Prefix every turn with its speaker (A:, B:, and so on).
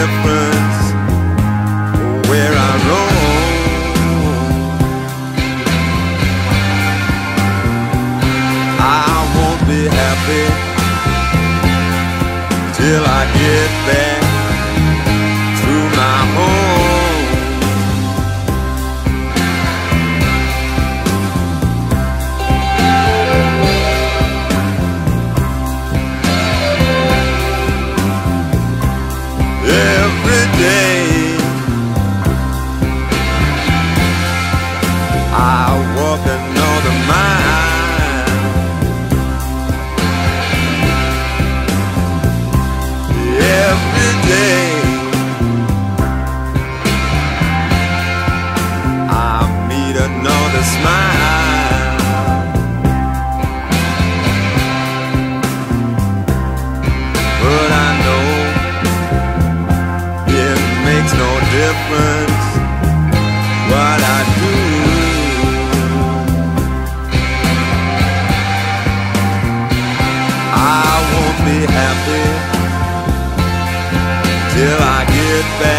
A: difference where I roam. I won't be happy till I get back to my home. Every day I walk another mile. Every day I meet another smile. But I know it makes no difference what I do. I won't be happy till I get back